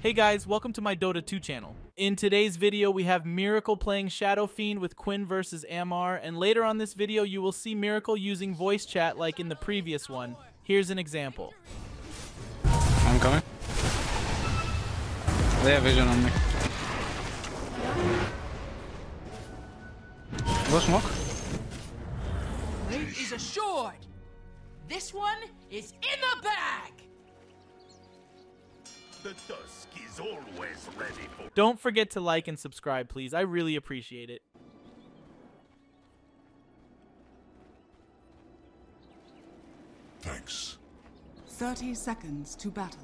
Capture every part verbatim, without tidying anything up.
Hey guys, welcome to my Dota two channel. In today's video, we have Miracle playing Shadow Fiend with QUINN versus AMMAR, and later on this video, you will see Miracle using voice chat like in the previous one. Here's an example. I'm coming. They have vision on me. Go smoke. Raid is assured. This one is in the bag. The dusk is always ready for. Don't forget to like and subscribe, please. I really appreciate it. Thanks. thirty seconds to battle.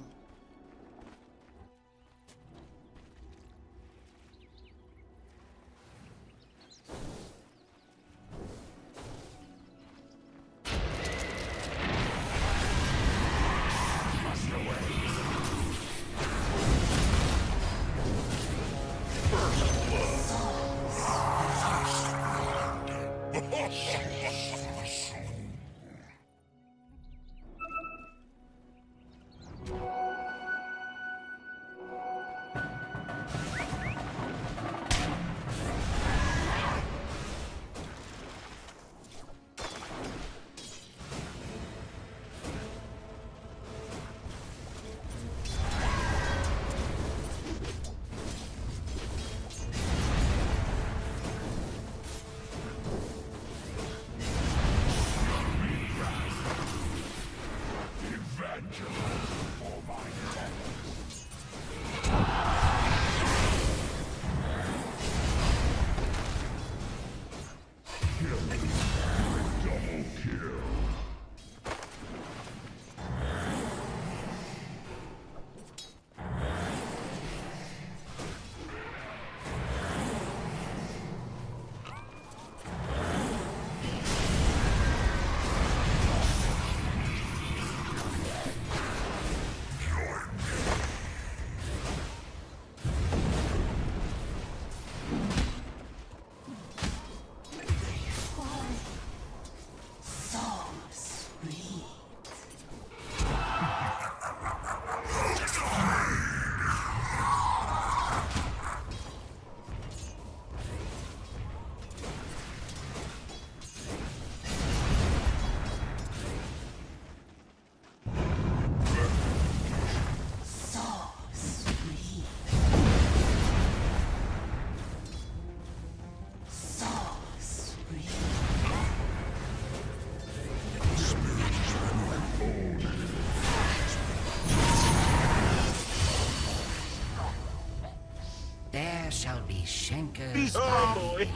There shall be Shankers. Oh boy.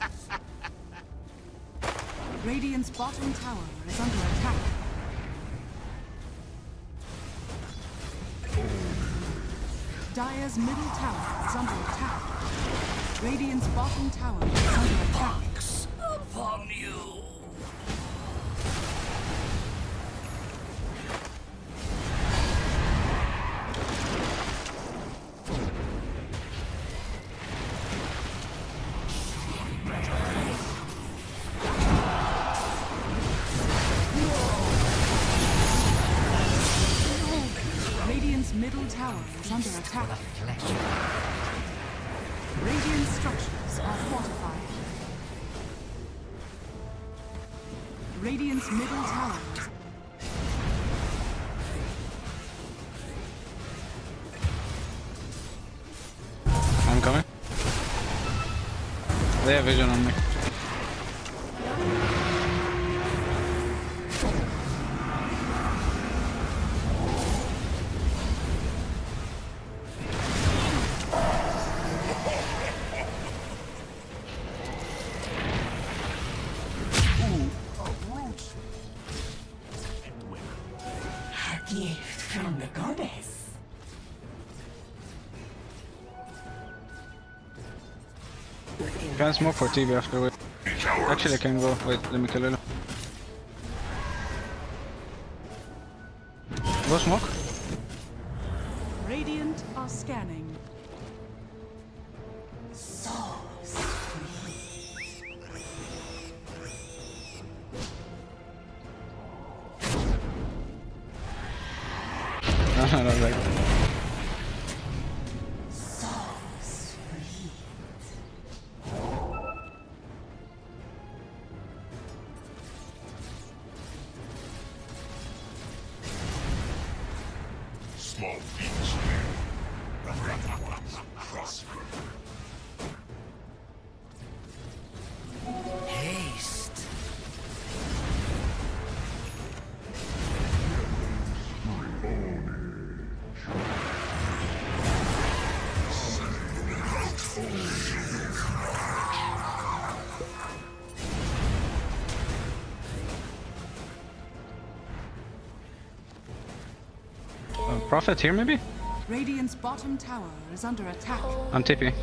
Radiant's bottom tower is under attack. Dire's middle tower is under attack. Radiant's bottom tower is under attack. Upon you. Radiant's middle tower is under attack. Radiant structures are fortified. Radiant's middle tower is... I'm coming. They have vision on me. Gift from the goddess. Can smoke for T V after. Wait. Actually, I can go. Wait, let me kill him. Go smoke. Radiant are scanning. I don't like that. Haste. Uh, Prophet here maybe? Radiant's bottom tower is under attack. I'm T P.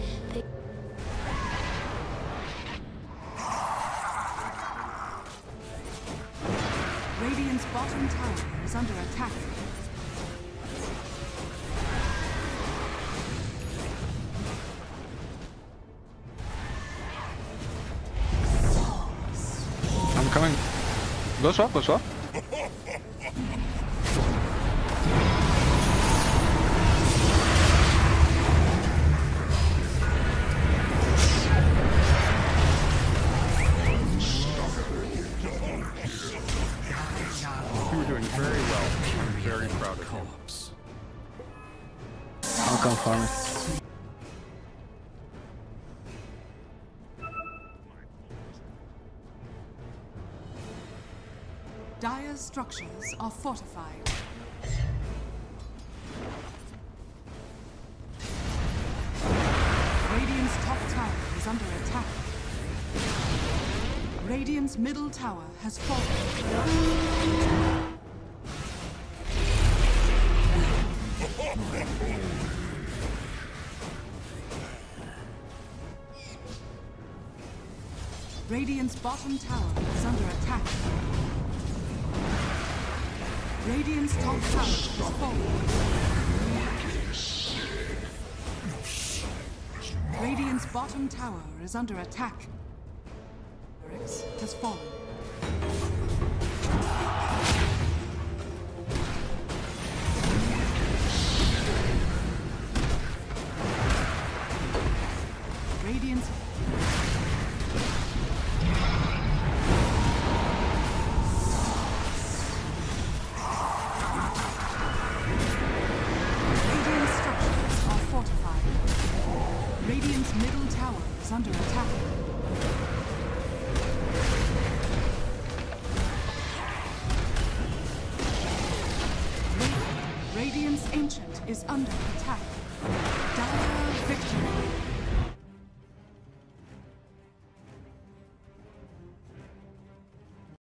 Radiant's bottom tower is under attack. I'm coming. Go swap, go swap. You were doing very well. I'm very proud of you. I'll come farm it. Dire's structures are fortified. Radiant's top tower is under attack. Radiant's middle tower has fallen. Radiant's bottom tower is under attack. Radiant's top tower has fallen. Radiant's bottom tower is under attack. Barracks has fallen. Radiant's Radiant's middle tower is under attack. Radiant's ancient is under attack. Dire victory.